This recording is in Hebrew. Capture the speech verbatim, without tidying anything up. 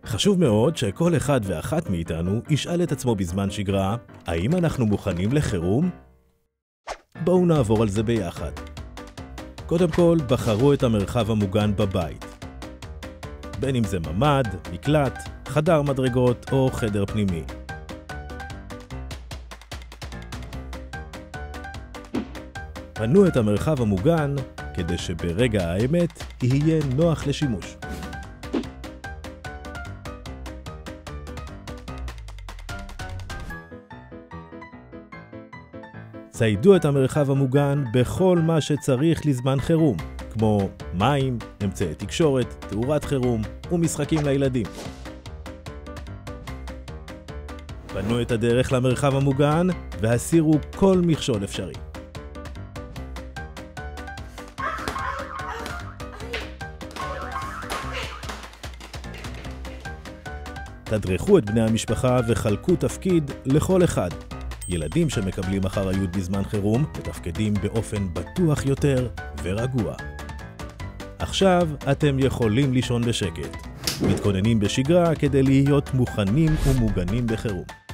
חשוב מאוד שכל אחד ואחת מאיתנו ישאל את עצמו בזמן שגרה, האם אנחנו מוכנים לחירום? בואו נעבור על זה ביחד. קודם כל, בחרו את המרחב המוגן בבית. בין אם זה ממ"ד, מקלט, חדר מדרגות או חדר פנימי. פנו את המרחב המוגן כדי שברגע האמת יהיה נוח לשימוש. ציידו את המרחב המוגן בכל מה שצריך לזמן חירום, כמו מים, אמצעי תקשורת, תאורת חירום ומשחקים לילדים. פנו את הדרך למרחב המוגן והסירו כל מכשול אפשרי. תדרכו את בני המשפחה וחלקו תפקיד לכל אחד. ילדים שמקבלים אחריות בזמן חירום מתפקדים באופן בטוח יותר ורגוע. עכשיו אתם יכולים לישון בשקט. מתכוננים בשגרה כדי להיות מוכנים ומוגנים בחירום.